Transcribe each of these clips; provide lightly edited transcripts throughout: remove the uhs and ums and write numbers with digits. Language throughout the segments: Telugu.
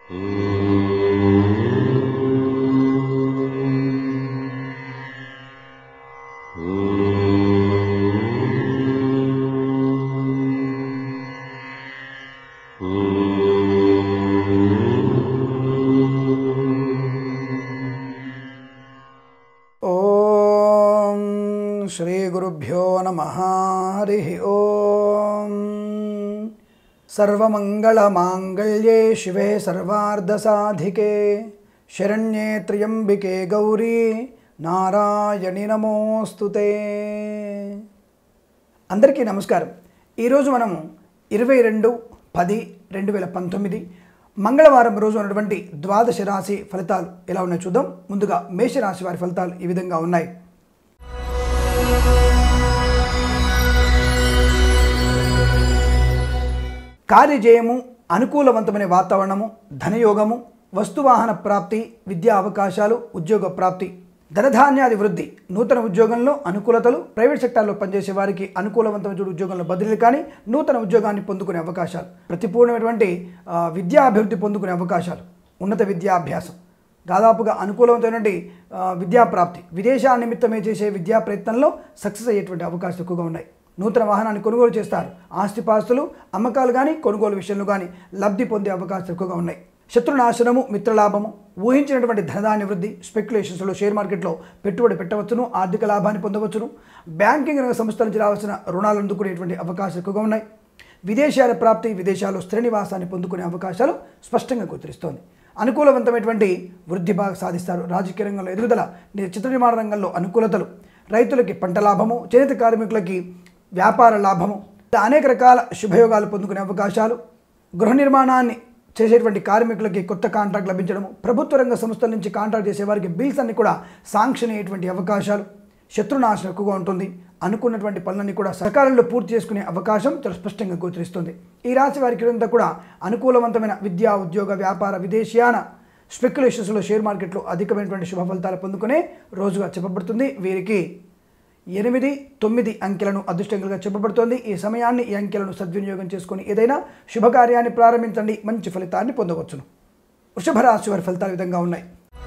శ్రీ గురుభ్యో నమః. హరి ఓం. సర్వమంగళమాంగళ్యే శివే సర్వార్ధసాధికే శరణ్యే త్ర్యంబికే గౌరీ నారాయణి నమోస్తుతే. అందరికీ నమస్కారం. ఈరోజు మనము 22/10/2019 మంగళవారం రోజు ఉన్నటువంటి ద్వాదశ రాశి ఫలితాలు ఎలా ఉన్నాయో చూద్దాం. ముందుగా మేషరాశి వారి ఫలితాలు ఈ విధంగా ఉన్నాయి. కార్యజయము, అనుకూలవంతమైన వాతావరణము, ధనయోగము, వస్తువాహన ప్రాప్తి, విద్యా అవకాశాలు, ఉద్యోగ ప్రాప్తి, ధనధాన్యాది వృద్ధి, నూతన ఉద్యోగంలో అనుకూలతలు, ప్రైవేట్ సెక్టార్లో పనిచేసే వారికి అనుకూలవంతమైన ఉద్యోగంలో బదిలీ కానీ నూతన ఉద్యోగాన్ని పొందుకునే అవకాశాలు, ప్రతిపూర్ణమైనటువంటి విద్యా అభివృద్ధి పొందుకునే అవకాశాలు, ఉన్నత విద్యాభ్యాసం, దాదాపుగా అనుకూలవంతమైనటువంటి విద్యాప్రాప్తి, విదేశాల నిమిత్తమే చేసే విద్యా ప్రయత్నంలో సక్సెస్ అయ్యేటువంటి అవకాశాలు ఎక్కువగా ఉన్నాయి. నూతన వాహనాన్ని కొనుగోలు చేస్తారు. ఆస్తిపాస్తులు అమ్మకాలు కానీ కొనుగోలు విషయంలో కానీ లబ్ధి పొందే అవకాశాలు ఎక్కువగా ఉన్నాయి. శత్రునాశనము, మిత్రలాభము, ఊహించినటువంటి ధనధాన్య వృద్ధి, స్పెక్యులేషన్స్లో షేర్ మార్కెట్లో పెట్టుబడి పెట్టవచ్చును, ఆర్థిక లాభాన్ని పొందవచ్చును. బ్యాంకింగ్ రంగ సంస్థల నుంచి రావాల్సిన రుణాలు అందుకునేటువంటి అవకాశాలు ఎక్కువగా ఉన్నాయి. విదేశాల ప్రాప్తి, విదేశాల్లో స్థిర నివాసాన్ని పొందుకునే అవకాశాలు స్పష్టంగా గోచరిస్తోంది. అనుకూలవంతమైనటువంటి వృద్ధి బాగా సాధిస్తారు. రాజకీయ రంగంలో ఎదుగుదల, చిత్ర నిర్మాణ రంగంలో అనుకూలతలు, రైతులకి పంట లాభము, చేనేత కార్మికులకి వ్యాపార లాభము, అనేక రకాల శుభయోగాలు పొందుకునే అవకాశాలు, గృహ నిర్మాణాన్ని చేసేటువంటి కార్మికులకి కొత్త కాంట్రాక్ట్ లభించడము, ప్రభుత్వ రంగ సంస్థల నుంచి కాంట్రాక్ట్ చేసేవారికి బిల్స్ అన్ని కూడా శాంక్షన్ అయ్యేటువంటి అవకాశాలు, శత్రునాశనం ఎక్కువగా ఉంటుంది. అనుకున్నటువంటి పనులన్నీ కూడా సకాలంలో పూర్తి చేసుకునే అవకాశం చాలా స్పష్టంగా గోచరిస్తుంది. ఈ రాశి వారికి ఇదంతా కూడా అనుకూలవంతమైన విద్యా, ఉద్యోగ, వ్యాపార, విదేశీయాన, స్పెక్యులేషన్స్లో షేర్ మార్కెట్లో అధికమైనటువంటి శుభ ఫలితాలు పొందుకునే రోజుగా చెప్పబడుతుంది. వీరికి 8, 9 అంకెలను అదృష్టంగా చెప్పబడుతోంది. ఈ సమయాన్ని, ఈ అంకెలను సద్వినియోగం చేసుకొని ఏదైనా శుభకార్యాన్ని ప్రారంభించండి, మంచి ఫలితాన్ని పొందవచ్చును. వృషభ రాశి వారి ఫలితాలు విధంగా ఉన్నాయి.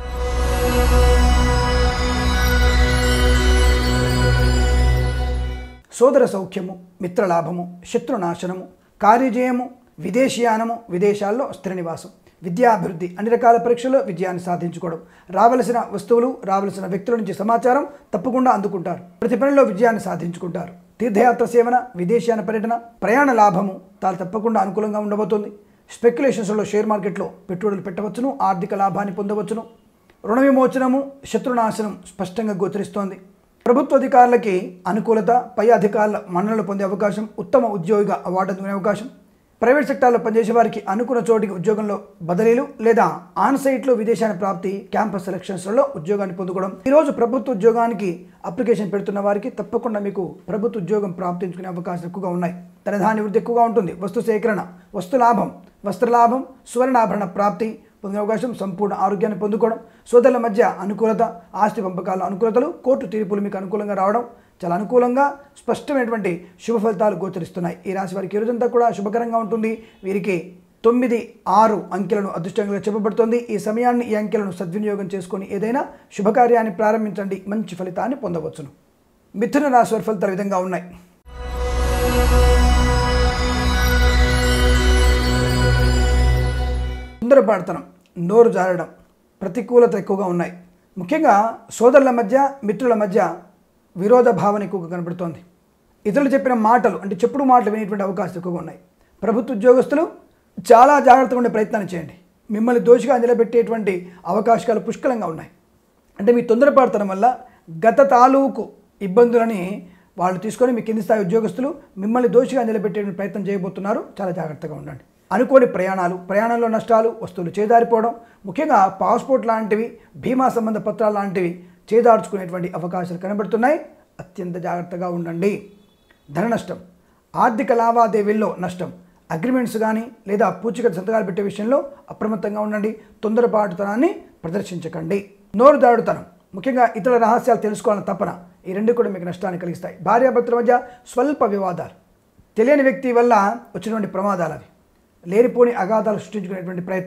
సోదర సౌఖ్యము, మిత్రలాభము, శత్రునాశనము, కార్యజయము, విదేశీయానము, విదేశాల్లో స్థిర నివాసం, విద్యాభివృద్ధి, అన్ని రకాల పరీక్షల్లో విజయాన్ని సాధించుకోవడం, రావలసిన వస్తువులు, రావలసిన వ్యక్తుల నుంచి సమాచారం తప్పకుండా అందుకుంటారు. ప్రతి పనిలో విజయాన్ని సాధించుకుంటారు. తీర్థయాత్ర సేవన, విదేశీయాన పర్యటన, ప్రయాణ లాభము తాను తప్పకుండా అనుకూలంగా ఉండబోతోంది. స్పెక్యులేషన్స్లో షేర్ మార్కెట్లో పెట్టుబడులు పెట్టవచ్చును, ఆర్థిక లాభాన్ని పొందవచ్చును. రుణ విమోచనము, శత్రునాశనం స్పష్టంగా గోచరిస్తోంది. ప్రభుత్వ అధికారులకి అనుకూలత, పై అధికారుల మన్ననలు పొందే అవకాశం, ఉత్తమ ఉద్యోగిగా అవార్డు అందుకునే అవకాశం, ప్రైవేట్ సెక్టార్లో పనిచేసే వారికి అనుకున్న చోటికి ఉద్యోగంలో బదిలీలు లేదా ఆన్సైట్లో విదేశాల ప్రాప్తి, క్యాంపస్ సెలక్షన్స్లలో ఉద్యోగాన్ని పొందుకోవడం. ఈరోజు ప్రభుత్వ ఉద్యోగానికి అప్లికేషన్ పెడుతున్న వారికి తప్పకుండా మీకు ప్రభుత్వ ఉద్యోగం ప్రాప్తించుకునే అవకాశాలు ఎక్కువగా ఉన్నాయి. ధనధాన్య వృద్ధి ఎక్కువగా ఉంటుంది. వస్తు సేకరణ, వస్తు లాభం, వస్త్రలాభం, సువర్ణాభరణ ప్రాప్తి పొందే అవకాశం, సంపూర్ణ ఆరోగ్యాన్ని పొందుకోవడం, సోదరుల మధ్య అనుకూలత, ఆస్తి పంపకాల అనుకూలతలు, కోర్టు తీర్పులు మీకు అనుకూలంగా రావడం, చాలా అనుకూలంగా స్పష్టమైనటువంటి శుభ ఫలితాలు గోచరిస్తున్నాయి. ఈ రాశి వారికి ఈరోజంతా కూడా శుభకరంగా ఉంటుంది. వీరికి 9, 6 అంకెలను అదృష్టంగా చెప్పబడుతుంది. ఈ సమయాన్ని, ఈ అంకెలను సద్వినియోగం చేసుకొని ఏదైనా శుభకార్యాన్ని ప్రారంభించండి, మంచి ఫలితాన్ని పొందవచ్చును. మిథున రాశి వారి ఫలితాలు విధంగా ఉన్నాయి. తొందరపాటుతనం, నోరు జారడం, ప్రతికూలత ఎక్కువగా ఉన్నాయి. ముఖ్యంగా సోదరుల మధ్య, మిత్రుల మధ్య విరోధ భావన ఎక్కువగా కనబడుతోంది. ఇతరులు చెప్పిన మాటలు, అంటే చెప్పుడు మాటలు వినేటువంటి అవకాశాలు ఎక్కువగా ఉన్నాయి. ప్రభుత్వ ఉద్యోగస్తులు చాలా జాగ్రత్తగా ఉండే ప్రయత్నాన్ని చేయండి. మిమ్మల్ని దోషిగా నిలబెట్టేటువంటి అవకాశాలు పుష్కలంగా ఉన్నాయి. అంటే మీ తొందరపాటుతనం వల్ల గత తాలూకు ఇబ్బందులని వాళ్ళు తీసుకొని మీ కింది స్థాయి ఉద్యోగస్తులు మిమ్మల్ని దోషిగా నిలబెట్టే ప్రయత్నం చేయబోతున్నారు. చాలా జాగ్రత్తగా ఉండండి. అనుకోని ప్రయాణాలు, ప్రయాణంలో నష్టాలు, వస్తువులు చేదారిపోవడం, ముఖ్యంగా పాస్పోర్ట్ లాంటివి, బీమా సంబంధ పత్రాలు లాంటివి చేదార్చుకునేటువంటి అవకాశాలు కనబడుతున్నాయి. అత్యంత జాగ్రత్తగా ఉండండి. ధన నష్టం, ఆర్థిక లావాదేవీల్లో నష్టం, అగ్రిమెంట్స్ కానీ లేదా పూచికత్తు సంతకాలు పెట్టే విషయంలో అప్రమత్తంగా ఉండండి. తొందరపాటుతనాన్ని ప్రదర్శించకండి. నోరు దాడుతనం, ముఖ్యంగా ఇతరుల రహస్యాలు తెలుసుకోవాలని తపన, ఈ రెండు కూడా మీకు నష్టాన్ని కలిగిస్తాయి. భార్యాభర్తల మధ్య స్వల్ప వివాదాలు, తెలియని వ్యక్తి వల్ల వచ్చినటువంటి ప్రమాదాలు, అవి లేనిపోని అగాధాలు సృష్టించుకునేటువంటి ప్రయత్నం,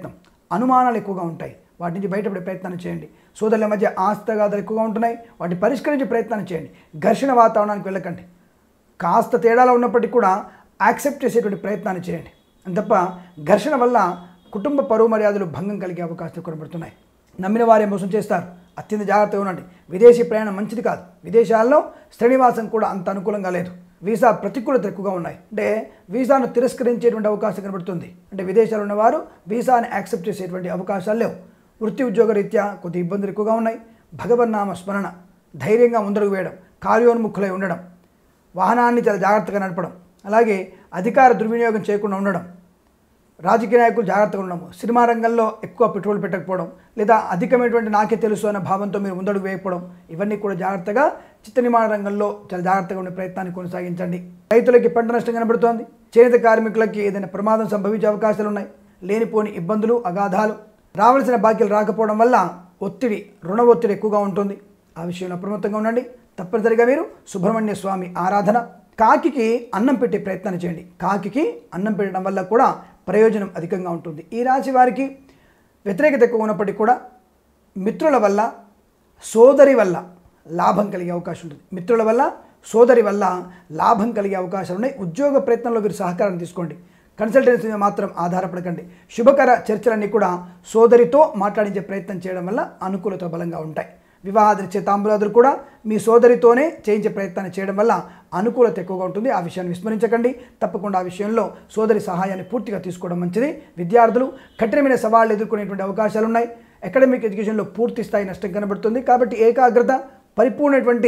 అనుమానాలు ఎక్కువగా ఉంటాయి, వాటి నుంచి బయటపడే ప్రయత్నం చేయండి. సోదరుల మధ్య ఆస్తగాదాలు ఎక్కువగా ఉంటున్నాయి, వాటిని పరిష్కరించే ప్రయత్నం చేయండి. ఘర్షణ వాతావరణానికి వెళ్ళకండి. కాస్త తేడాలో ఉన్నప్పటికీ కూడా యాక్సెప్ట్ చేసేటువంటి ప్రయత్నాన్ని చేయండి. అంతప్ప ఘర్షణ వల్ల కుటుంబ పరువు మర్యాదలు భంగం కలిగే అవకాశాలు కనబడుతున్నాయి. నమ్మిన వారే మోసం చేస్తారు, అత్యంత జాగ్రత్తగా ఉండండి. విదేశీ ప్రయాణం మంచిది కాదు. విదేశాల్లో శ్రేణివాసం కూడా అంత అనుకూలంగా లేదు. వీసా ప్రతికూలత ఎక్కువగా ఉన్నాయి, అంటే వీసాను తిరస్కరించేటువంటి అవకాశం కనబడుతుంది. అంటే విదేశాలు ఉన్నవారు వీసాని యాక్సెప్ట్ చేసేటువంటి అవకాశాలు లేవు. వృత్తి ఉద్యోగ రీత్యా కొద్ది ఇబ్బందులు ఎక్కువగా ఉన్నాయి. భగవన్నామ స్మరణ, ధైర్యంగా ముందడుగు వేయడం, కార్యోన్ముఖులై ఉండడం, వాహనాన్ని చాలా జాగ్రత్తగా నడపడం, అలాగే అధికార దుర్వినియోగం చేయకుండా ఉండడం, రాజకీయ నాయకులు జాగ్రత్తగా ఉండడం, సినిమా రంగంలో ఎక్కువ పెట్టుబడులు పెట్టకపోవడం, లేదా అధికమైనటువంటి నాకే తెలుసు అన్న భావంతో మీరు ముందడుగు వేయకపోవడం, ఇవన్నీ కూడా జాగ్రత్తగా చిత్త నిర్మాణ రంగంలో చాలా జాగ్రత్తగా ఉండే ప్రయత్నాన్ని కొనసాగించండి. రైతులకి పంట నష్టం కనబడుతోంది. చేనేత కార్మికులకి ఏదైనా ప్రమాదం సంభవించే అవకాశాలు ఉన్నాయి. లేనిపోని ఇబ్బందులు, అగాధాలు, రావాల్సిన బాకీలు రాకపోవడం వల్ల ఒత్తిడి, రుణ ఒత్తిడి ఎక్కువగా ఉంటుంది. ఆ విషయంలో అప్రమత్తంగా ఉండండి. తప్పనిసరిగా మీరు సుబ్రహ్మణ్య స్వామి ఆరాధన, కాకికి అన్నం పెట్టే ప్రయత్నాన్ని చేయండి. కాకికి అన్నం పెట్టడం వల్ల కూడా ప్రయోజనం అధికంగా ఉంటుంది. ఈ రాశి వారికి వ్యతిరేకత ఎక్కువ ఉన్నప్పటికీ కూడా మిత్రుల వల్ల, సోదరి వల్ల లాభం కలిగే అవకాశం ఉంటుంది. మిత్రుల వల్ల, సోదరి వల్ల లాభం కలిగే అవకాశాలు ఉన్నాయి. ఉద్యోగ ప్రయత్నంలో మీరు సహకారం తీసుకోండి. కన్సల్టెన్సీ మీద మాత్రం ఆధారపడకండి. శుభకర చర్చలన్నీ కూడా సోదరితో మాట్లాడించే ప్రయత్నం చేయడం వల్ల అనుకూలత బలంగా ఉంటాయి. వివాహాదిచ్చే తాంబూలాదులు కూడా మీ సోదరితోనే చేయించే ప్రయత్నాన్ని చేయడం వల్ల అనుకూలత ఎక్కువగా ఉంటుంది. ఆ విషయాన్ని విస్మరించకండి. తప్పకుండా ఆ విషయంలో సోదరి సహాయాన్ని పూర్తిగా తీసుకోవడం మంచిది. విద్యార్థులు కఠినమైన సవాళ్లు ఎదుర్కొనేటువంటి అవకాశాలు ఉన్నాయి. అకాడమిక్ ఎడ్యుకేషన్లో పూర్తి స్థాయి నష్టం కనబడుతుంది. కాబట్టి ఏకాగ్రత, పరిపూర్ణటువంటి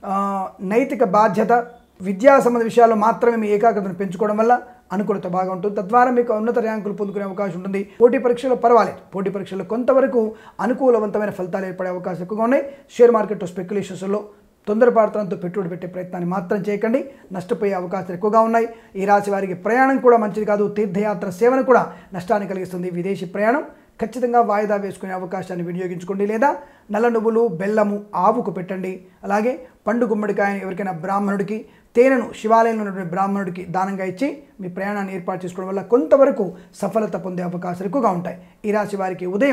నైతిక బాధ్యత, విద్యా సంబంధ విషయాల్లో మాత్రమే మీ ఏకాగ్రతను పెంచుకోవడం వల్ల అనుకూలత బాగా ఉంటుంది. తద్వారా మీకు ఉన్నత ర్యాంకులు పొందుకునే అవకాశం ఉంటుంది. పోటీ పరీక్షలో పర్వాలేదు. పోటీ పరీక్షల్లో కొంతవరకు అనుకూలవంతమైన ఫలితాలు ఏర్పడే అవకాశం ఎక్కువగా ఉన్నాయి. షేర్ మార్కెట్ స్పెక్యులేషన్స్లో తొందరపాటుతనంతో పెట్టుబడి పెట్టే ప్రయత్నాన్ని మాత్రం చేయకండి. నష్టపోయే అవకాశాలు ఎక్కువగా ఉన్నాయి. ఈ రాశి వారికి ప్రయాణం కూడా మంచిది కాదు. తీర్థయాత్ర సేవన కూడా నష్టాన్ని కలిగిస్తుంది. విదేశీ ప్రయాణం ఖచ్చితంగా వాయిదా వేసుకునే అవకాశాన్ని వినియోగించుకోండి. లేదా నల్ల నువ్వులు, బెల్లము ఆవుకు పెట్టండి. అలాగే పండు గుమ్మడికాయను ఎవరికైనా బ్రాహ్మణుడికి, తేనెను శివాలయంలో ఉన్నటువంటి బ్రాహ్మణుడికి దానంగా ఇచ్చి మీ ప్రయాణాన్ని ఏర్పాటు చేసుకోవడం వల్ల కొంతవరకు సఫలత పొందే అవకాశాలు ఎక్కువగా ఉంటాయి. ఈ రాశి వారికి ఉదయం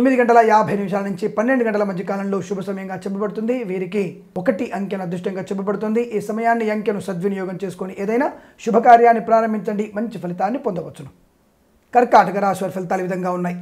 9:50 నుంచి 12 గంటల మధ్య కాలంలో శుభ సమయంగా చెప్పబడుతుంది. వీరికి 1 అంకెను అదృష్టంగా చెప్పబడుతుంది. ఈ సమయాన్ని, అంకెను సద్వినియోగం చేసుకొని ఏదైనా శుభకార్యాన్ని ప్రారంభించండి. మంచి ఫలితాన్ని పొందవచ్చును. కర్కాటక రాశి వారి ఫలితాలు ఈ విధంగా ఉన్నాయి.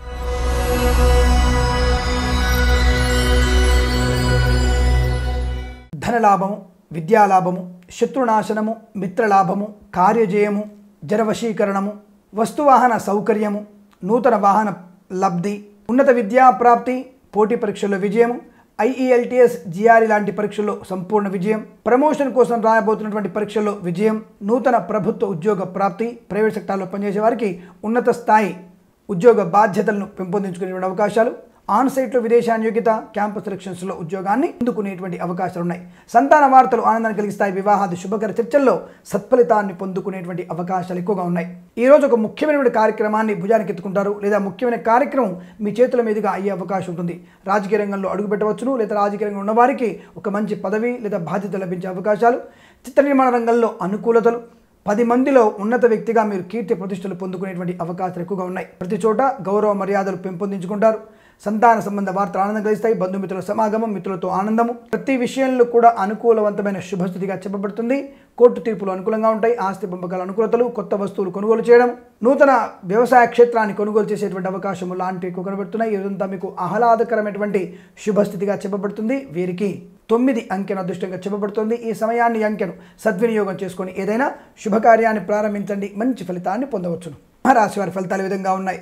ధనలాభము, విద్యాలాభము, శత్రునాశనము, మిత్రలాభము, కార్యజయము, జరవశీకరణము, వస్తువాహన సౌకర్యము, నూతన వాహన లబ్ధి, ఉన్నత విద్యా ప్రాప్తి, పోటీ పరీక్షల్లో విజయము, IELTS, GRE లాంటి పరీక్షల్లో సంపూర్ణ విజయం, ప్రమోషన్ కోసం రాయబోతున్నటువంటి పరీక్షల్లో విజయం, నూతన ప్రభుత్వ ఉద్యోగ ప్రాప్తి, ప్రైవేట్ సెక్టార్లో పనిచేసే వారికి ఉన్నత స్థాయి ఉద్యోగ బాధ్యతలను పెంపొందించుకునే అవకాశాలు, ఆన్ సైట్లో విదేశాన్యోగ్యత, క్యాంపస్ సెలక్షన్స్లో ఉద్యోగాన్ని అందుకునేటువంటి అవకాశాలు ఉన్నాయి. సంతాన వార్తలు ఆనందాన్ని కలిగిస్తాయి. వివాహాది శుభకర చర్చల్లో సత్ఫలితాన్ని పొందుకునేటువంటి అవకాశాలు ఎక్కువగా ఉన్నాయి. ఈరోజు ఒక ముఖ్యమైనటువంటి కార్యక్రమాన్ని భుజానికి ఎత్తుకుంటారు, లేదా ముఖ్యమైన కార్యక్రమం మీ చేతుల మీదుగా అయ్యే అవకాశం ఉంటుంది. రాజకీయ రంగంలో అడుగుపెట్టవచ్చును, లేదా రాజకీయ రంగంలో ఉన్నవారికి ఒక మంచి పదవి లేదా బాధ్యత లభించే అవకాశాలు, చిత్ర నిర్మాణ రంగంలో అనుకూలతలు, 10 మందిలో ఉన్నత వ్యక్తిగా మీరు కీర్తి ప్రతిష్టలు పొందుకునేటువంటి అవకాశాలు ఎక్కువగా ఉన్నాయి. ప్రతి చోట గౌరవ మర్యాదలు పెంపొందించుకుంటారు. సంతాన సంబంధ వార్తలు ఆనందం కలిగిస్తాయి. బంధుమిత్రుల సమాగమం, మిత్రులతో ఆనందము, ప్రతి విషయంలో కూడా అనుకూలవంతమైన శుభస్థితిగా చెప్పబడుతుంది. కోర్టు తీర్పులు అనుకూలంగా ఉంటాయి. ఆస్తి పంపకాల అనుకూలతలు, కొత్త వస్తువులు కొనుగోలు చేయడం, నూతన వ్యవసాయ క్షేత్రాన్ని కొనుగోలు చేసేటువంటి అవకాశము లాంటివి ఎక్కువ కనబడుతున్నాయి. ఇదంతా మీకు ఆహ్లాదకరమైనటువంటి శుభస్థితిగా చెప్పబడుతుంది. వీరికి 9 అంకెను అదృష్టంగా చెప్పబడుతుంది. ఈ సమయాన్ని, అంకెను సద్వినియోగం చేసుకొని ఏదైనా శుభకార్యాన్ని ప్రారంభించండి. మంచి ఫలితాన్ని పొందవచ్చును. రాశి వారి ఫలితాలు ఈ విధంగా ఉన్నాయి.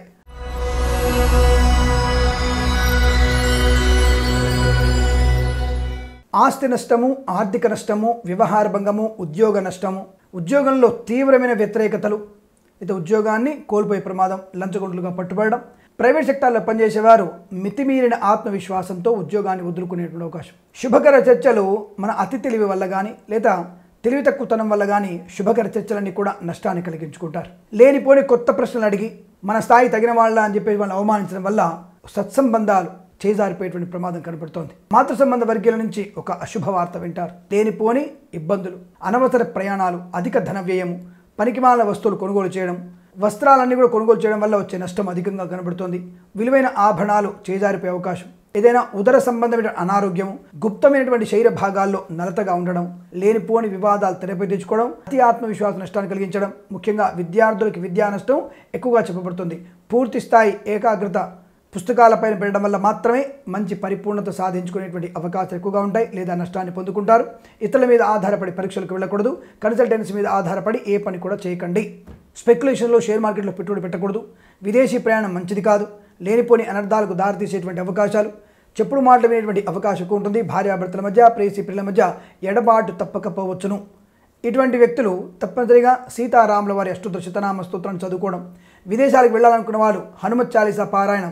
ఆస్తి నష్టము, ఆర్థిక నష్టము, వ్యవహార భంగము, ఉద్యోగ నష్టము, ఉద్యోగంలో తీవ్రమైన వ్యతిరేకతలు, అయితే ఉద్యోగాన్ని కోల్పోయే ప్రమాదం, లంచగొండలుగా పట్టుబడడం, ప్రైవేట్ సెక్టార్లో పనిచేసేవారు మితిమీరిన ఆత్మవిశ్వాసంతో ఉద్యోగాన్ని వదులుకునేటువంటి అవకాశం. శుభకర చర్చలు మన అతి తెలివి వల్ల కానీ, లేదా తెలివి తక్కువతనం వల్ల కానీ శుభకర చర్చలన్నీ కూడా నష్టాన్ని కలిగించుకుంటారు. లేనిపోని కొత్త ప్రశ్నలు అడిగి మన స్థాయి తగిన వాళ్ళ అని చెప్పేసి వాళ్ళని అవమానించడం వల్ల సత్సంబంధాలు చేజారిపోయేటువంటి ప్రమాదం కనబడుతోంది. మాతృ సంబంధ వర్గీయుల నుంచి ఒక అశుభ వార్త వింటారు. లేనిపోని ఇబ్బందులు, అనవసర ప్రయాణాలు, అధిక ధన వ్యయము, పనికిమాలిన వస్తువులు కొనుగోలు చేయడం, వస్త్రాలన్నీ కూడా కొనుగోలు చేయడం వల్ల వచ్చే నష్టం అధికంగా కనబడుతోంది. విలువైన ఆభరణాలు చేజారిపోయే అవకాశం, ఏదైనా ఉదర సంబంధమైన అనారోగ్యము, గుప్తమైనటువంటి శరీర భాగాల్లో నలతగా ఉండడం, లేనిపోని వివాదాలు తెరపై అతి ఆత్మవిశ్వాస నష్టాన్ని కలిగించడం, ముఖ్యంగా విద్యార్థులకి విద్యా నష్టం ఎక్కువగా చెప్పబడుతుంది. పూర్తి స్థాయి ఏకాగ్రత పుస్తకాలపైన పెట్టడం వల్ల మాత్రమే మంచి పరిపూర్ణత సాధించుకునేటువంటి అవకాశాలు ఎక్కువగా ఉంటాయి, లేదా నష్టాన్ని పొందుకుంటారు. ఇతరుల మీద ఆధారపడి పరీక్షలకు వెళ్ళకూడదు. కన్సల్టెన్సీ మీద ఆధారపడి ఏ పని కూడా చేయకండి. స్పెక్యులేషన్లో షేర్ మార్కెట్లో పెట్టుబడి పెట్టకూడదు. విదేశీ ప్రయాణం మంచిది కాదు. లేనిపోని అనర్థాలకు దారితీసేటువంటి అవకాశాలు, చెప్పుడు మాటలు వినేటువంటి అవకాశం ఎక్కువ ఉంటుంది. భార్యాభర్తల మధ్య, ప్రేయసి ప్రియుల మధ్య ఎడబాటు తప్పకపోవచ్చును. ఇటువంటి వ్యక్తులు తప్పనిసరిగా సీతారాముల వారి అష్టోత్తర శతనామ స్తోత్రాన్ని చదువుకోవడం, విదేశాలకు వెళ్ళాలనుకున్న వాళ్ళు హనుమత్ చాలీసా పారాయణం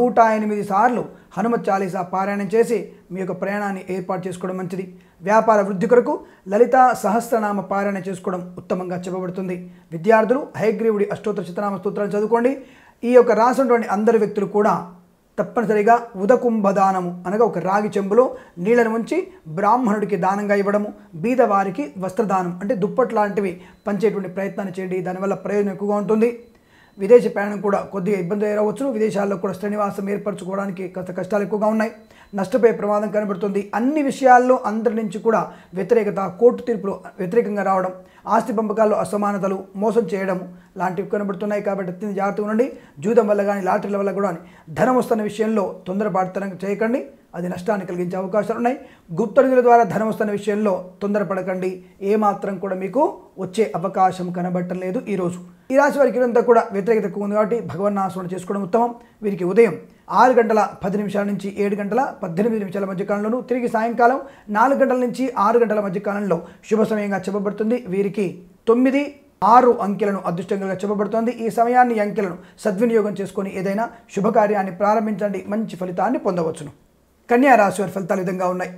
108 సార్లు హనుమత్ చాలీసా పారాయణం చేసి మీ యొక్క ప్రయాణాన్ని ఏర్పాటు చేసుకోవడం మంచిది. వ్యాపార వృద్ధి కొరకు లలిత సహస్రనామ పారాయణ చేసుకోవడం ఉత్తమంగా చెప్పబడుతుంది. విద్యార్థులు హయగ్రీవుడి అష్టోత్తర శతనామ స్తోత్రాన్ని చదువుకోండి. ఈ యొక్క రాసినటువంటి అందరి వ్యక్తులు కూడా తప్పనిసరిగా ఉదకుంభ దానము అనగా ఒక రాగి చెంబులో నీళ్లను ఉంచి బ్రాహ్మణుడికి దానంగా ఇవ్వడము, బీదవారికి వస్త్రదానం అంటే దుప్పట్లు లాంటివి పంచేటువంటి ప్రయత్నాన్ని చేయండి. దానివల్ల ప్రయోజనం ఎక్కువగా ఉంటుంది. విదేశీ ప్రయాణం కూడా కొద్దిగా ఇబ్బంది ఎదురవచ్చు. విదేశాల్లో కూడా శ్రేణివాసం ఏర్పరచుకోవడానికి కాస్త కష్టాలు ఎక్కువగా ఉన్నాయి. నష్టపోయే ప్రమాదం కనబడుతుంది. అన్ని విషయాల్లో అందరి నుంచి కూడా వ్యతిరేకత, కోర్టు తీర్పులు వ్యతిరేకంగా రావడం, ఆస్తి పంపకాల్లో అసమానతలు, మోసం చేయడం లాంటివి కనబడుతున్నాయి. కాబట్టి అత్యంత జాగ్రత్తగా ఉండండి. జూదం వల్ల కానీ లాటరీల వల్ల కూడా ధనం వస్తున్న విషయంలో తొందరపాటుతనం చేయకండి, అది నష్టాన్ని కలిగించే అవకాశాలు ఉన్నాయి. గుప్త నిధుల ద్వారా ధనం వస్తున్న విషయంలో తొందరపడకండి, ఏమాత్రం కూడా మీకు వచ్చే అవకాశం కనబడటం లేదు. ఈరోజు ఈ రాశి వారికి ఇదంతా కూడా వ్యతిరేకత ఎక్కువ ఉంది కాబట్టి భగవన్నామస్మరణ చేసుకోవడం ఉత్తమం. వీరికి ఉదయం 6 గంటల 10 నిమిషాల నుంచి 7 గంటల 18 నిమిషాల మధ్య కాలంలోనూ, తిరిగి సాయంకాలం 4 గంటల నుంచి 6 గంటల మధ్య కాలంలో శుభ సమయంగా చెప్పబడుతుంది. వీరికి 9, 6 అంకెలను అదృష్టంగా చెప్పబడుతోంది. ఈ సమయాన్ని, అంకెలను సద్వినియోగం చేసుకొని ఏదైనా శుభకార్యాన్ని ప్రారంభించండి, మంచి ఫలితాన్ని పొందవచ్చును. కన్యా రాశి వారి ఫలితాలు విధంగా ఉన్నాయి.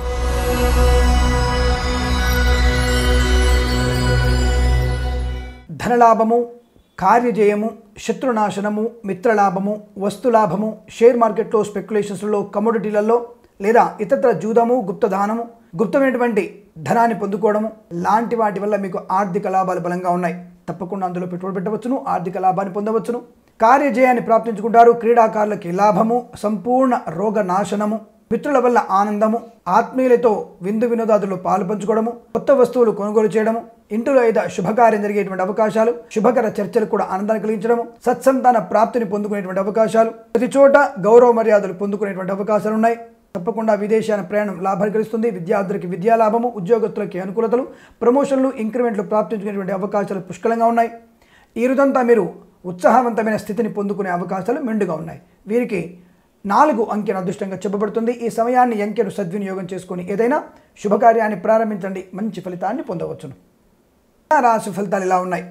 ధనలాభము, కార్యజయము, శత్రునాశనము, మిత్రలాభము, వస్తులాభము, షేర్ మార్కెట్లో స్పెక్యులేషన్స్లో, కమోడిటీలలో లేదా ఇతర జూదము, గుప్తదానము, గుప్తమైనటువంటి ధనాన్ని పొందుకోవడము లాంటి వాటి వల్ల మీకు ఆర్థిక లాభాలు బలంగా ఉన్నాయి. తప్పకుండా అందులో పెట్టుబడి పెట్టవచ్చును, ఆర్థిక లాభాన్ని పొందవచ్చును. కార్యజయాన్ని ప్రాప్తించుకుంటారు. క్రీడాకారులకి లాభము, సంపూర్ణ రోగ నాశనము, మిత్రుల వల్ల ఆనందము, ఆత్మీయులతో విందు వినోదాదుల్లో పాలు పంచుకోవడము, కొత్త వస్తువులు కొనుగోలు చేయడము, ఇంటిలో ఏదో శుభకార్యం జరిగేటువంటి అవకాశాలు, శుభకర చర్చలు కూడా ఆనందాన్ని కలిగించడము, సత్సంతాన ప్రాప్తిని పొందుకునేటువంటి అవకాశాలు, ప్రతి చోట గౌరవ మర్యాదలు పొందుకునేటువంటి అవకాశాలు ఉన్నాయి. తప్పకుండా విదేశాల ప్రయాణం లాభాన్ని కలిగిస్తుంది. విద్యార్థులకి విద్యా లాభము, ఉద్యోగస్తులకి అనుకూలతలు, ప్రమోషన్లు, ఇంక్రిమెంట్లు ప్రాప్తించుకునేటువంటి అవకాశాలు పుష్కలంగా ఉన్నాయి. ఈ రోజంతా మీరు ఉత్సాహవంతమైన స్థితిని పొందుకునే అవకాశాలు మెండుగా ఉన్నాయి. వీరికి 4 అంకెను అదృష్టంగా చెప్పబడుతుంది. ఈ సమయాన్ని, అంకెను సద్వినియోగం చేసుకొని ఏదైనా శుభకార్యాన్ని ప్రారంభించండి, మంచి ఫలితాన్ని పొందవచ్చును. రాశి ఫలితాలు ఇలా ఉన్నాయి.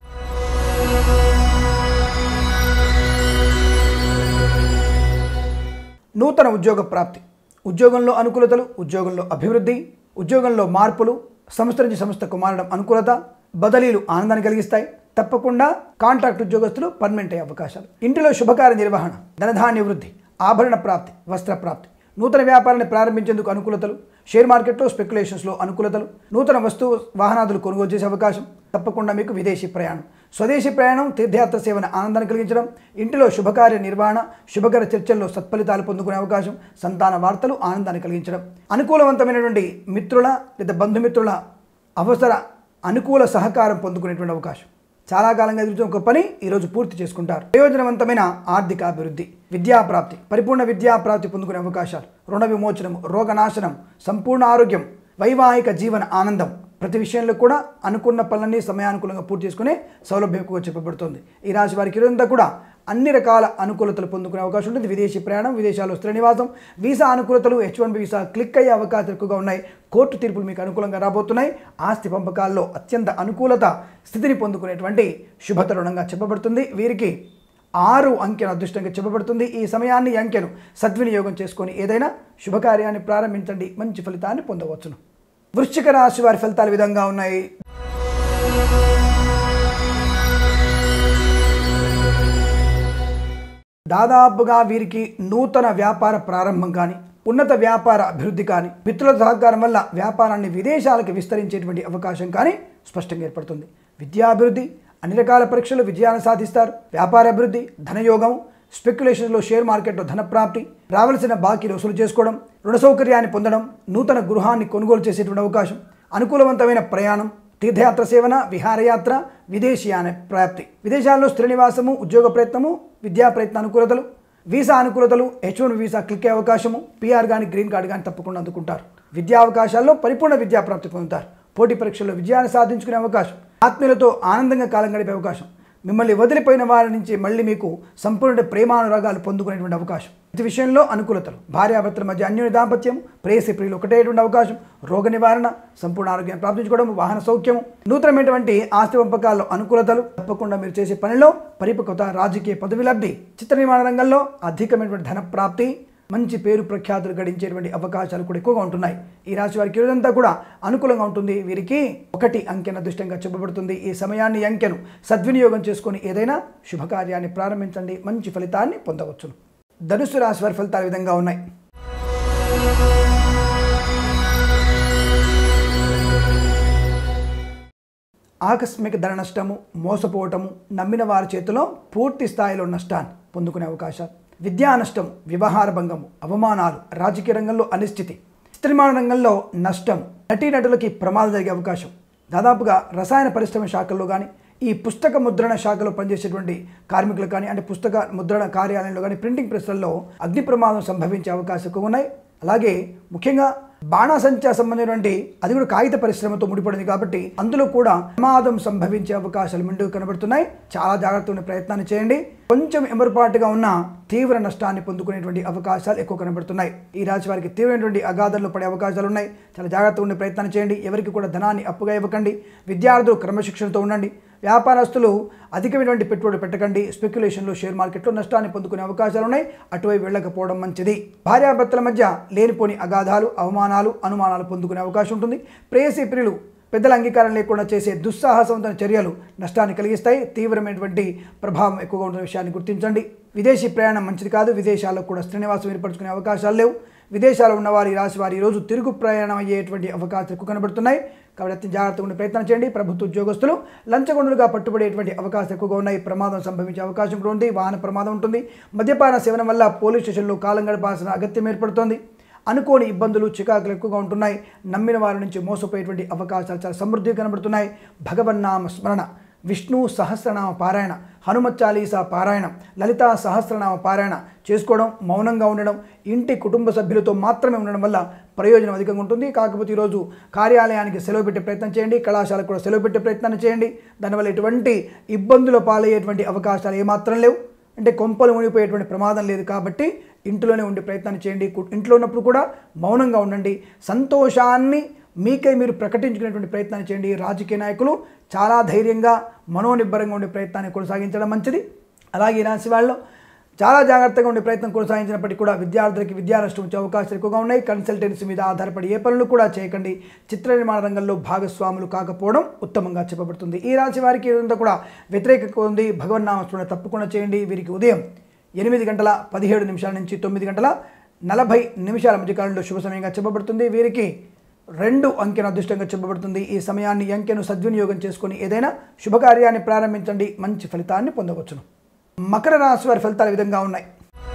నూతన ఉద్యోగ ప్రాప్తి, ఉద్యోగంలో అనుకూలతలు, ఉద్యోగంలో అభివృద్ధి, ఉద్యోగంలో మార్పులు, సంస్థ నుంచి సంస్థకు మారడం అనుకూలత, బదిలీలు ఆనందాన్ని కలిగిస్తాయి. తప్పకుండా కాంట్రాక్ట్ ఉద్యోగస్తులు పర్మనెంట్ అయ్యే అవకాశాలు, ఇంటిలో శుభకార్య నిర్వహణ, ధనధాన్య వృద్ధి, ఆభరణ ప్రాప్తి, వస్త్ర ప్రాప్తి, నూతన వ్యాపారాన్ని ప్రారంభించేందుకు అనుకూలతలు, షేర్ మార్కెట్లో స్పెక్యులేషన్స్లో అనుకూలతలు, నూతన వస్తువు వాహనాదులు కొనుగోలు చేసే అవకాశం. తప్పకుండా మీకు విదేశీ ప్రయాణం, స్వదేశీ ప్రయాణం, తీర్థయాత్ర సేవన ఆనందాన్ని కలిగించడం, ఇంటిలో శుభకార్య నిర్వహణ, శుభకర చర్చల్లో సత్ఫలితాలు పొందుకునే అవకాశం, సంతాన వార్తలు ఆనందాన్ని కలిగించడం, అనుకూలవంతమైనటువంటి మిత్రుల లేదా బంధుమిత్రుల అవసర అనుకూల సహకారం పొందుకునేటువంటి అవకాశం. చాలా కాలంగా ఎదుగుతున్న ఒక పని ఈరోజు పూర్తి చేసుకుంటారు. ప్రయోజనవంతమైన ఆర్థిక అభివృద్ధి, విద్యాప్రాప్తి, పరిపూర్ణ విద్యాప్రాప్తి పొందుకునే అవకాశాలు, రుణ విమోచనం, రోగనాశనం, సంపూర్ణ ఆరోగ్యం, వైవాహిక జీవన ఆనందం, ప్రతి విషయంలో కూడా అనుకున్న పనులన్నీ సమయానుకూలంగా పూర్తి చేసుకునే సౌలభ్యం ఎక్కువగా చెప్పబడుతుంది. ఈ రాశి వారికి ఇదంతా కూడా అన్ని రకాల అనుకూలతలు పొందుకునే అవకాశం ఉంటుంది. విదేశీ ప్రయాణం, విదేశాల్లో స్థిర నివాసం, వీసా అనుకూలతలు, H1B వీసా క్లిక్ అయ్యే అవకాశాలు ఎక్కువగా ఉన్నాయి. కోర్టు తీర్పులు మీకు అనుకూలంగా రాబోతున్నాయి. ఆస్తి పంపకాల్లో అత్యంత అనుకూలత స్థితిని పొందుకునేటువంటి శుభతరుణంగా చెప్పబడుతుంది. వీరికి 6 అంకెను అదృష్టంగా చెప్పబడుతుంది. ఈ సమయాన్ని, అంకెను సద్వినియోగం చేసుకొని ఏదైనా శుభకార్యాన్ని ప్రారంభించండి, మంచి ఫలితాన్ని పొందవచ్చును. వృశ్చిక రాశి వారి ఫలితాలు విధంగా ఉన్నాయి. దాదాపుగా వీరికి నూతన వ్యాపార ప్రారంభం కానీ, ఉన్నత వ్యాపార అభివృద్ధి కానీ, మిత్రుల సహకారం వల్ల వ్యాపారాన్ని విదేశాలకు విస్తరించేటువంటి అవకాశం కానీ స్పష్టంగా ఏర్పడుతుంది. విద్యాభివృద్ధి, అన్ని రకాల పరీక్షలు విజయాన్ని సాధిస్తారు. వ్యాపార అభివృద్ధి, ధనయోగం, స్పెక్యులేషన్స్లో షేర్ మార్కెట్లో ధనప్రాప్తి, రావాల్సిన బాకీలు వసూలు చేసుకోవడం, రుణ సౌకర్యాన్ని పొందడం, నూతన గృహాన్ని కొనుగోలు చేసేటువంటి అవకాశం, అనుకూలవంతమైన ప్రయాణం, తీర్థయాత్ర సేవన, విహారయాత్ర, విదేశీయాన ప్రాప్తి, విదేశాల్లో స్థిర నివాసము, ఉద్యోగ ప్రయత్నము, విద్యా ప్రయత్న అనుకూలతలు, వీసా అనుకూలతలు, H1 వీసా క్లిక్ అయ్యే అవకాశము, PR కానీ గ్రీన్ కార్డు కానీ తప్పకుండా అందుకుంటారు. విద్యా అవకాశాల్లో పరిపూర్ణ విద్యా ప్రాప్తి పొందుతారు. పోటీ పరీక్షల్లో విజయాన్ని సాధించుకునే అవకాశం, ఆత్మీయులతో ఆనందంగా కాలం గడిపే అవకాశం, మిమ్మల్ని వదిలిపోయిన వారి నుంచి మళ్ళీ మీకు సంపూర్ణ ప్రేమానురాగాలు పొందుకునేటువంటి అవకాశం, ప్రతి విషయంలో అనుకూలతలు, భార్యాభర్తల మధ్య అన్యోన్య దాంపత్యం, ప్రేయసి ప్రియులు ఒకటేటువంటి అవకాశం, రోగ నివారణ, సంపూర్ణ ఆరోగ్యాన్ని ప్రాప్తించుకోవడం, వాహన సౌఖ్యము, నూతనమైనటువంటి ఆస్తి పంపకాల్లో అనుకూలతలు, తప్పకుండా మీరు చేసే పనిలో పరిపక్వత, రాజకీయ పదవి లబ్ధి, చిత్ర నిర్మాణ రంగంలో అధికమైనటువంటి ధన ప్రాప్తి, మంచి పేరు ప్రఖ్యాతులు గడించేటువంటి అవకాశాలు కూడా ఎక్కువగా ఉంటున్నాయి. ఈ రాశి వారికి రోజంతా కూడా అనుకూలంగా ఉంటుంది. వీరికి 1 అంకెను అదృష్టంగా చెప్పబడుతుంది. ఈ సమయాన్ని, అంకెను సద్వినియోగం చేసుకొని ఏదైనా శుభకార్యాన్ని ప్రారంభించండి, మంచి ఫలితాన్ని పొందవచ్చును. ధనుస్సు రాశి వారి ఫలితాలు ఈ విధంగా ఉన్నాయి. ఆకస్మిక ధన నష్టము, మోసపోవటము, నమ్మిన వారి చేతిలో పూర్తి స్థాయిలో నష్టాన్ని పొందుకునే అవకాశాలు, విద్యా నష్టం, వ్యవహార భంగము, అవమానాలు, రాజకీయ రంగంలో అనిశ్చితి, చిత్రనిర్మాణ రంగంలో నష్టం, నటీనటులకి ప్రమాదం జరిగే అవకాశం, దాదాపుగా రసాయన పరిశ్రమ శాఖల్లో కానీ, ఈ పుస్తక ముద్రణ శాఖలో పనిచేసేటువంటి కార్మికులు కానీ, అంటే పుస్తక ముద్రణ కార్యాలయంలో కానీ, ప్రింటింగ్ ప్రెస్లలో అగ్ని ప్రమాదం సంభవించే అవకాశాలు ఎక్కువ ఉన్నాయి. అలాగే ముఖ్యంగా బాణాసంచా సంబంధించినటువంటి అది కూడా కాగిత పరిశ్రమతో ముడిపడింది కాబట్టి అందులో కూడా ప్రమాదం సంభవించే అవకాశాలు మెండుగా కనబడుతున్నాయి. చాలా జాగ్రత్తగా ప్రయత్నాన్ని చేయండి. కొంచెం ఎమరుపాటుగా ఉన్న తీవ్ర నష్టాన్ని పొందుకునేటువంటి అవకాశాలు ఎక్కువ కనబడుతున్నాయి. ఈ రాశి వారికి తీవ్రమైనటువంటి అగాధంలో పడే అవకాశాలు ఉన్నాయి. చాలా జాగ్రత్తగా ఉండే ప్రయత్నం చేయండి. ఎవరికి కూడా ధనాన్ని అప్పుగా ఇవ్వకండి. విద్యార్థులు క్రమశిక్షణతో ఉండండి. వ్యాపారస్తులు అధికమైనటువంటి పెట్టుబడి పెట్టకండి. స్పెక్యులేషన్లో షేర్ మార్కెట్లో నష్టాన్ని పొందుకునే అవకాశాలు ఉన్నాయి. అటువైపు వెళ్ళకపోవడం మంచిది. భార్యాభర్తల మధ్య లేనిపోని అగాధాలు, అవమానాలు, అనుమానాలు పొందుకునే అవకాశం ఉంటుంది. ప్రేయసి ప్రియులు పెద్దల అంగీకారం లేకుండా చేసే దుస్సాహసవంతమైన చర్యలు నష్టాన్ని కలిగిస్తాయి. తీవ్రమైనటువంటి ప్రభావం ఎక్కువగా ఉన్న విషయాన్ని గుర్తించండి. విదేశీ ప్రయాణం మంచిది కాదు. విదేశాల్లో కూడా శ్రీనివాసం ఏర్పరచుకునే అవకాశాలు లేవు. విదేశాల్లో ఉన్నవారు ఈ రాశి వారు ఈరోజు తిరుగు ప్రయాణం అయ్యేటువంటి అవకాశాలు ఎక్కువ కనబడుతున్నాయి. కాబట్టి అత్యంత జాగ్రత్తగా ఉండే ప్రయత్నం చేయండి. ప్రభుత్వ ఉద్యోగస్తులు లంచగొండులుగా పట్టుబడేటువంటి అవకాశాలు ఎక్కువగా ఉన్నాయి. ప్రమాదం సంభవించే అవకాశం కూడా ఉంది. వాహన ప్రమాదం ఉంటుంది. మద్యపాన సేవనం వల్ల పోలీస్ స్టేషన్లో కాలం గడపాల్సిన అగత్యం ఏర్పడుతోంది. అనుకోని ఇబ్బందులు, చికాకులు ఎక్కువగా ఉంటున్నాయి. నమ్మిన వారి నుంచి మోసపోయేటువంటి అవకాశాలు చాలా సమృద్ధిగా కనబడుతున్నాయి. భగవన్నామ స్మరణ, విష్ణు సహస్రనామ పారాయణ, హనుమత్ చాలీసా పారాయణం, లలితా సహస్రనామ పారాయణ చేసుకోవడం, మౌనంగా ఉండడం, ఇంటి కుటుంబ సభ్యులతో మాత్రమే ఉండడం వల్ల ప్రయోజనం అధికంగా ఉంటుంది. కాకపోతే ఈరోజు కార్యాలయానికి సెలవు పెట్టే ప్రయత్నం చేయండి. కళాశాలకు కూడా సెలవు పెట్టే ప్రయత్నాన్ని చేయండి. దానివల్ల ఎటువంటి ఇబ్బందులు పాలయ్యేటువంటి అవకాశాలు ఏమాత్రం లేవు. అంటే కొంపలు మునిగిపోయేటువంటి ప్రమాదం లేదు. కాబట్టి ఇంట్లోనే ఉండే ప్రయత్నాన్ని చేయండి. ఇంట్లో ఉన్నప్పుడు కూడా మౌనంగా ఉండండి. సంతోషాన్ని మీకై మీరు ప్రకటించుకునేటువంటి ప్రయత్నాన్ని చేయండి. రాజకీయ నాయకులు చాలా ధైర్యంగా, మనోనిబ్బరంగా ఉండే ప్రయత్నాన్ని కొనసాగించడం మంచిది. అలాగే ఈ రాశి వాళ్ళు చాలా జాగ్రత్తగా ఉండే ప్రయత్నం కొనసాగించినప్పటికీ కూడా విద్యార్థులకి విద్యా నష్టం వచ్చే అవకాశాలు ఎక్కువగా ఉన్నాయి. కన్సల్టెన్సీ మీద ఆధారపడి ఏ పనులు కూడా చేయకండి. చిత్ర నిర్మాణ రంగంలో భాగస్వాములు కాకపోవడం ఉత్తమంగా చెప్పబడుతుంది. ఈ రాశి వారికి ఇదంతా కూడా వ్యతిరేకంగా ఉంది. భగవన్నామస్మరణ తప్పకుండా చేయండి. వీరికి ఉదయం 8:17 నుంచి 9:40 మధ్యకాలంలో శుభ సమయంగా చెప్పబడుతుంది. వీరికి 2 అంకెను అదృష్టంగా చెప్పబడుతుంది. ఈ సమయాన్ని, అంకెను సద్వినియోగం చేసుకొని ఏదైనా శుభకార్యాన్ని ప్రారంభించండి. మంచి ఫలితాన్ని పొందవచ్చును. మకర రాశి వారి ఫలితాలు ఈ విధంగా ఉన్నాయి.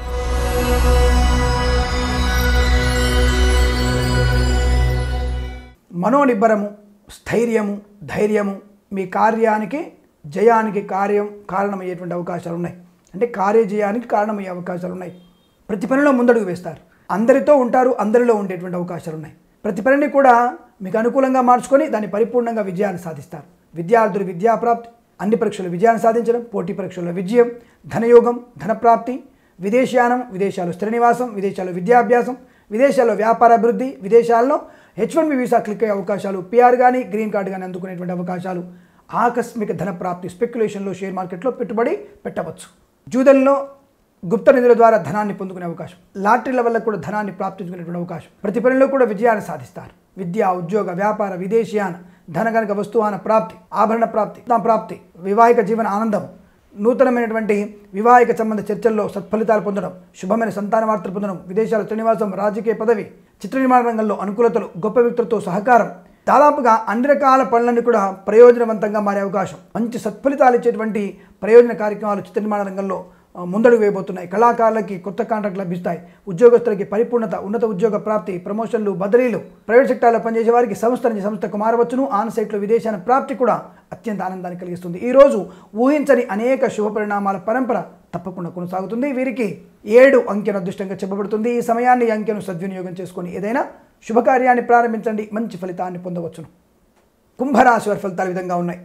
మనోనిబ్బరము, స్థైర్యము, ధైర్యము మీ కార్యానికి, జయానికి కారణమయ్యేటువంటి అవకాశాలు ఉన్నాయి. అంటే కార్యజయానికి కారణమయ్యే అవకాశాలు ఉన్నాయి. ప్రతి పనిలో ముందడుగు వేస్తారు. అందరితో ఉంటారు. అందరిలో ఉండేటువంటి అవకాశాలు ఉన్నాయి. ప్రతి పనిని కూడా మీకు అనుకూలంగా మార్చుకొని దాన్ని పరిపూర్ణంగా విజయాన్ని సాధిస్తారు. విద్యార్థులు విద్యాప్రాప్తి, అన్ని పరీక్షలు విజయాన్ని సాధించడం, పోటీ పరీక్షల్లో విజయం, ధనయోగం, ధనప్రాప్తి, విదేశయానం, విదేశాల్లో స్థిర నివాసం, విదేశాల్లో విద్యాభ్యాసం, విదేశాల్లో వ్యాపార అభివృద్ధి, విదేశాల్లో H1 వీసా క్లిక్ అయ్యే అవకాశాలు, PR కానీ గ్రీన్ కార్డు కానీ అందుకునేటువంటి అవకాశాలు, ఆకస్మిక ధనప్రాప్తి, స్పెక్యులేషన్లో షేర్ మార్కెట్లో పెట్టుబడి పెట్టవచ్చు, జూదంలో గుప్త నిధుల ద్వారా ధనాన్ని పొందుకునే అవకాశం, లాటరీల వల్ల కూడా ధనాన్ని ప్రాప్తించుకునేటువంటి అవకాశం, ప్రతి పనిలో కూడా విజయాన్ని సాధిస్తారు. విద్య, ఉద్యోగ, వ్యాపార, విదేశీయాన, ధనగనక వస్తువాన ప్రాప్తి, ఆభరణ ప్రాప్తి, వివాహిక జీవన ఆనందం, నూతనమైనటువంటి వివాహిక సంబంధ చర్చల్లో సత్ఫలితాలు పొందడం, శుభమైన సంతాన వార్తలు పొందడం, విదేశాల శ్రీనివాసం, రాజకీయ పదవి, చిత్ర నిర్మాణ రంగంలో అనుకూలతలు, గొప్ప వ్యక్తులతో సహకారం, దాదాపుగా అన్ని రకాల పనులన్నీ కూడా ప్రయోజనవంతంగా మారే అవకాశం, మంచి సత్ఫలితాలు ఇచ్చేటువంటి ప్రయోజన కార్యక్రమాలు చిత్ర నిర్మాణ రంగంలో ముందడుగు వేయబోతున్నాయి. కళాకారులకి కొత్త కాంట్రాక్ట్ లభిస్తాయి. ఉద్యోగస్తులకి పరిపూర్ణత, ఉన్నత ఉద్యోగ ప్రాప్తి, ప్రమోషన్లు, బదిలీలు, ప్రైవేట్ సెక్టార్లో పనిచేసే వారికి సంస్థ నుంచి సంస్థకు మారవచ్చును. ఆన్ సైట్లో విదేశాల ప్రాప్తి కూడా అత్యంత ఆనందాన్ని కలిగిస్తుంది. ఈరోజు ఊహించని అనేక శుభ పరిణామాల పరంపర తప్పకుండా కొనసాగుతుంది. వీరికి 7 అంకెను అదృష్టంగా చెప్పబడుతుంది. ఈ సమయాన్ని ఈ అంకెను సద్వినియోగం చేసుకొని ఏదైనా శుభకార్యాన్ని ప్రారంభించండి, మంచి ఫలితాన్ని పొందవచ్చును. కుంభరాశి వారి ఫలితాలు విధంగా ఉన్నాయి.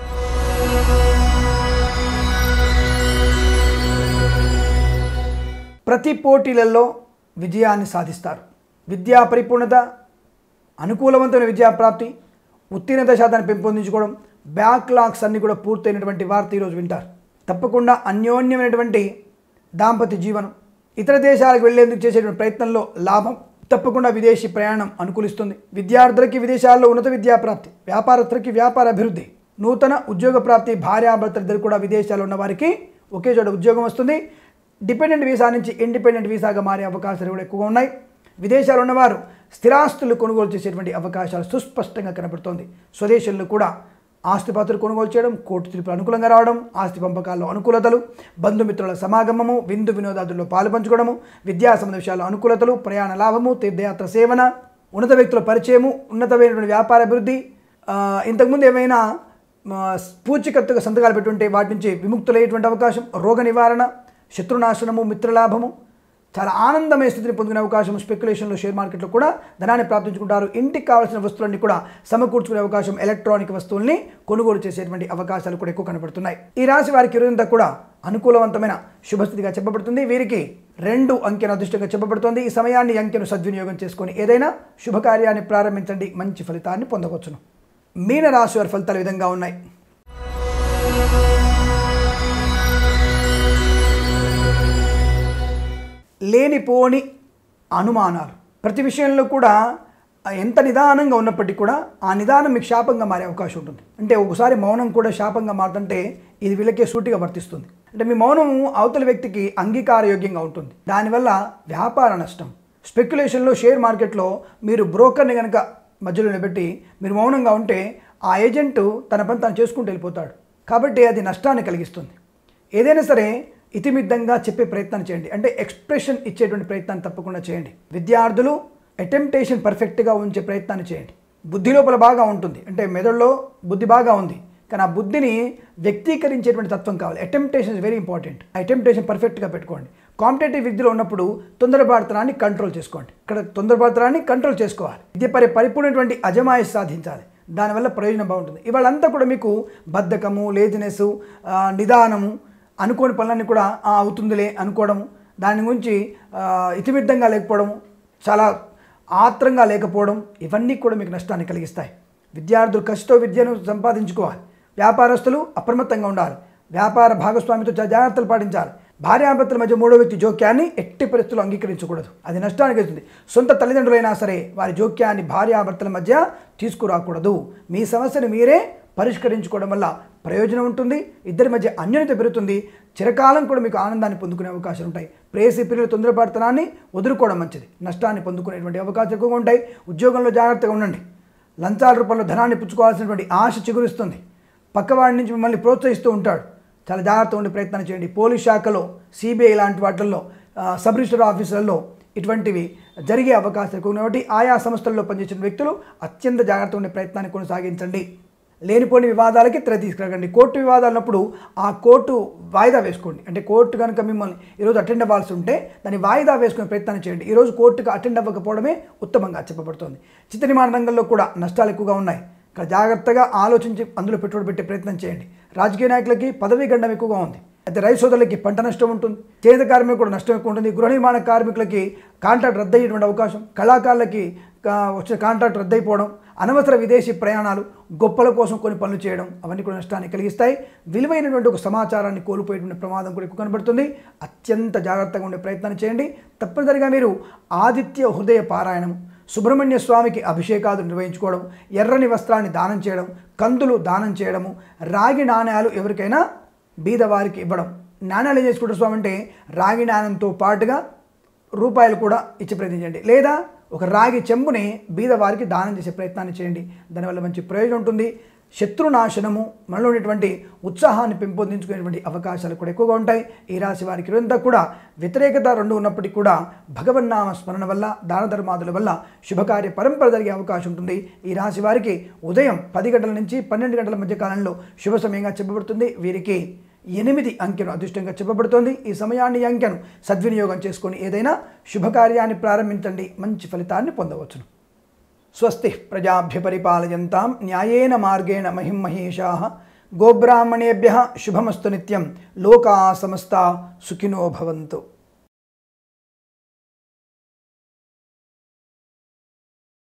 ప్రతి పోటీలలో విజయాన్ని సాధిస్తారు. విద్యా పరిపూర్ణత, అనుకూలవంతమైన విద్యాప్రాప్తి, ఉత్తీర్ణత శాతాన్ని పెంపొందించుకోవడం, బ్యాక్లాగ్స్ అన్నీ కూడా పూర్తయినటువంటి వార్త ఈరోజు వింటారు. తప్పకుండా అన్యోన్యమైనటువంటి దాంపత్య జీవనం, ఇతర దేశాలకు వెళ్లేందుకు చేసేటువంటి ప్రయత్నంలో లాభం, తప్పకుండా విదేశీ ప్రయాణం అనుకూలిస్తుంది. విద్యార్థులకి విదేశాల్లో ఉన్నత విద్యాప్రాప్తి, వ్యాపారస్తులకి వ్యాపార అభివృద్ధి, నూతన ఉద్యోగ ప్రాప్తి, భార్యాభర్తలిద్దరు కూడా విదేశాల్లో ఉన్న వారికి ఒకే చోట ఉద్యోగం వస్తుంది. డిపెండెంట్ వీసా నుంచి ఇండిపెండెంట్ వీసాగా మారే అవకాశాలు కూడా ఎక్కువగా ఉన్నాయి. విదేశాల్లో ఉన్నవారు స్థిరాస్తులు కొనుగోలు చేసేటువంటి అవకాశాలు సుస్పష్టంగా కనబడుతోంది. స్వదేశంలో కూడా ఆస్తిపాత్రలు కొనుగోలు చేయడం, కోర్టు తీర్పులు అనుకూలంగా రావడం, ఆస్తి పంపకాల్లో అనుకూలతలు, బంధుమిత్రుల సమాగమము, విందు వినోదాదుల్లో పాలు పంచుకోవడము, విద్యా సంబంధ విషయాల్లో అనుకూలతలు, ప్రయాణ లాభము, తీర్థయాత్ర సేవన, ఉన్నత వ్యక్తుల పరిచయము, ఉన్నతమైనటువంటి వ్యాపార అభివృద్ధి, ఇంతకుముందు ఏమైనా పూచికత్తుగా సంతకాలు పెట్టుంటే వాటి నుంచి విముక్తులయ్యేటువంటి అవకాశం, రోగ నివారణ, శత్రునాశనము, మిత్రలాభము, చాలా ఆనందమైన స్థితిని పొందుకునే అవకాశం. స్పెక్యులేషన్లో, షేర్ మార్కెట్లో కూడా ధనాన్ని ప్రాప్తించుకుంటారు. ఇంటికి కావాల్సిన వస్తువులన్నీ కూడా సమకూర్చుకునే అవకాశం, ఎలక్ట్రానిక్ వస్తువుల్ని కొనుగోలు చేసేటువంటి అవకాశాలు కూడా ఎక్కువ కనబడుతున్నాయి. ఈ రాశి వారికి ఇరుదంతా కూడా అనుకూలవంతమైన శుభస్థితిగా చెప్పబడుతుంది. వీరికి 2 అంకెను అదృష్టంగా చెప్పబడుతుంది. ఈ సమయాన్ని ఈ అంకెను సద్వినియోగం చేసుకొని ఏదైనా శుభకార్యాన్ని ప్రారంభించండి, మంచి ఫలితాన్ని పొందవచ్చును. మీన రాశి వారి ఫలితాలు విధంగా ఉన్నాయి. లేనిపోని అనుమానాలు, ప్రతి విషయంలో కూడా ఎంత నిదానంగా ఉన్నప్పటికీ కూడా ఆ నిదానం మీకు శాపంగా మారే అవకాశం ఉంటుంది. అంటే ఒకసారి మౌనం కూడా శాపంగా మారుతుంటే ఇది వీళ్ళకే సూటిగా వర్తిస్తుంది. అంటే మీ మౌనం అవతల వ్యక్తికి అంగీకారయోగ్యంగా ఉంటుంది. దానివల్ల వ్యాపార నష్టం, స్పెక్యులేషన్లో, షేర్ మార్కెట్లో మీరు బ్రోకర్ని కనుక మధ్యలో నిలబెట్టి మీరు మౌనంగా ఉంటే ఆ ఏజెంటు తన పని తాను చేసుకుంటూ వెళ్ళిపోతాడు. కాబట్టి అది నష్టాన్ని కలిగిస్తుంది. ఏదైనా సరే ఇతిమిద్దంగా చెప్పే ప్రయత్నం చేయండి, అంటే ఎక్స్ప్రెషన్ ఇచ్చేటువంటి ప్రయత్నాన్ని తప్పకుండా చేయండి. విద్యార్థులు అటెంప్టేషన్ పర్ఫెక్ట్గా ఉంచే ప్రయత్నాన్ని చేయండి. బుద్ధి లోపల బాగా ఉంటుంది, అంటే మెదడులో బుద్ధి బాగా ఉంది, కానీ ఆ బుద్ధిని వ్యక్తీకరించేటువంటి తత్వం కావాలి. అటెంప్టేషన్ ఇస్ వెరీ ఇంపార్టెంట్. ఆ అటెంప్టేషన్ పర్ఫెక్ట్గా పెట్టుకోండి. కాంపిటేటివ్ విద్యలో ఉన్నప్పుడు తొందరపాటుతనాన్ని కంట్రోల్ చేసుకోండి. ఇక్కడ తొందరపాటుతనాన్ని కంట్రోల్ చేసుకోవాలి. విద్య పరిపూర్ణటువంటి అజమాయిష్ సాధించాలి. దానివల్ల ప్రయోజనం బాగుంటుంది. ఇవాళంతా కూడా మీకు బద్ధకము, లేజినెస్, నిదానము, అనుకోని పనులన్నీ కూడా అవుతుందిలే అనుకోవడము, దాని గురించి ఇతిమిద్దంగా లేకపోవడము, చాలా ఆత్రంగా లేకపోవడం, ఇవన్నీ కూడా మీకు నష్టాన్ని కలిగిస్తాయి. విద్యార్థులు కష్టతో విద్యను సంపాదించుకోవాలి. వ్యాపారస్తులు అప్రమత్తంగా ఉండాలి. వ్యాపార భాగస్వామితో జాగ్రత్తలు పాటించాలి. భార్యాభర్తల మధ్య మూడో వ్యక్తి జోక్యాన్ని ఎట్టి పరిస్థితుల్లో అంగీకరించకూడదు, అది నష్టానికి వెళ్తుంది. సొంత తల్లిదండ్రులైనా సరే వారి జోక్యాన్ని భార్యాభర్తల మధ్య తీసుకురాకూడదు. మీ సమస్యను మీరే పరిష్కరించుకోవడం వల్ల ప్రయోజనం ఉంటుంది. ఇద్దరి మధ్య అన్యోన్యత పెరుగుతుంది. చిరకాలం కూడా మీకు ఆనందాన్ని పొందుకునే అవకాశాలు ఉంటాయి. ప్రేయసి పిల్లల తొందరపాటుతనాన్ని వదులుకోవడం మంచిది. నష్టాన్ని పొందుకునేటువంటి అవకాశాలు ఎక్కువగా ఉంటాయి. ఉద్యోగంలో జాగ్రత్తగా ఉండండి. లంచాల రూపంలో ధనాన్ని పుచ్చుకోవాల్సినటువంటి ఆశ చిగురిస్తుంది. పక్కవాడి నుంచి మిమ్మల్ని ప్రోత్సహిస్తూ ఉంటాడు. చాలా జాగ్రత్తగా ఉండే ప్రయత్నం చేయండి. పోలీస్ శాఖలో, సిబిఐ లాంటి వాటిల్లో, సబ్ రిజిస్టర్ ఆఫీసులలో ఇటువంటివి జరిగే అవకాశాలు ఎక్కువ కాబట్టి ఆయా సంస్థల్లో పనిచేసిన వ్యక్తులు అత్యంత జాగ్రత్తగా ఉండే ప్రయత్నాన్ని కొనసాగించండి. లేనిపోని వివాదాలకి తెర తీసుకురాకండి. కోర్టు వివాదాలు ఉన్నప్పుడు ఆ కోర్టు వాయిదా వేసుకోండి. అంటే కోర్టు కనుక మిమ్మల్ని ఈరోజు అటెండ్ అవ్వాల్సి ఉంటే దాన్ని వాయిదా వేసుకునే ప్రయత్నం చేయండి. ఈరోజు కోర్టుకు అటెండ్ అవ్వకపోవడమే ఉత్తమంగా చెప్పబడుతుంది. చిత్ర నిర్మాణ రంగంలో కూడా నష్టాలు ఎక్కువగా ఉన్నాయి. ఇక్కడ జాగ్రత్తగా ఆలోచించి అందులో పెట్టుబడి పెట్టే ప్రయత్నం చేయండి. రాజకీయ నాయకులకి పదవీ గండం ఎక్కువగా ఉంది. అయితే రైతు సోదరులకి పంట నష్టం ఉంటుంది. చేనేత కార్మికులకు కూడా నష్టం ఎక్కువ ఉంటుంది. గృహ నిర్మాణ కార్మికులకి కాంట్రాక్ట్ రద్దయ్యేటువంటి అవకాశం, కళాకారులకి వచ్చిన కాంట్రాక్ట్ రద్దయిపోవడం, అనవసర విదేశీ ప్రయాణాలు, గొప్పల కోసం కొన్ని పనులు చేయడం, అవన్నీ కూడా నష్టాన్ని కలిగిస్తాయి. విలువైనటువంటి ఒక సమాచారాన్ని కోల్పోయేటువంటి ప్రమాదం కూడా ఎక్కువ కనబడుతుంది. అత్యంత జాగ్రత్తగా ఉండే ప్రయత్నాన్ని చేయండి. తప్పనిసరిగా మీరు ఆదిత్య హృదయ పారాయణం, సుబ్రహ్మణ్య స్వామికి అభిషేకాలు నిర్వహించుకోవడం, ఎర్రని వస్త్రాన్ని దానం చేయడం, కందులు దానం చేయడము, రాగి నాణ్యాలు ఎవరికైనా బీదవారికి ఇవ్వడం. నాణ్యాలు ఏం చేసుకుంటారు స్వామి అంటే రాగి నాణ్యంతో పాటుగా రూపాయలు కూడా ఇచ్చి ప్రయత్నించండి. లేదా ఒక రాగి చెంబుని బీదవారికి దానం చేసే ప్రయత్నాన్ని చేయండి. దానివల్ల మంచి ప్రయోజనం ఉంటుంది. శత్రునాశనము, మనలో ఉన్నటువంటి ఉత్సాహాన్ని పెంపొందించుకునేటువంటి అవకాశాలు కూడా ఎక్కువగా ఉంటాయి. ఈ రాశి వారికి ఇదంతా కూడా వ్యతిరేకత రెండు ఉన్నప్పటికీ కూడా భగవన్నామ స్మరణ వల్ల, దాన ధర్మాదుల వల్ల శుభకార్య పరంపర జరిగే అవకాశం ఉంటుంది. ఈ రాశి వారికి ఉదయం 10 గంటల నుంచి 12 గంటల మధ్య కాలంలో శుభ సమయంగా చెప్పబడుతుంది. వీరికి 8 అంకెను అదృష్టంగా చెప్పబడుతోంది. ఈ సమయాన్ని, ఈ అంకెను సద్వినియోగం చేసుకొని ఏదైనా శుభకార్యాన్ని ప్రారంభించండి, మంచి ఫలితాన్ని పొందవచ్చును. స్వస్తి ప్రజాభ్య పరిపాలయంతాం న్యాయేన మార్గేణ మహిం మహేషాః గోబ్రాహ్మణేభ్యః శుభమస్తు నిత్యం. లోకా సమస్తా సుఖినో భవంతు.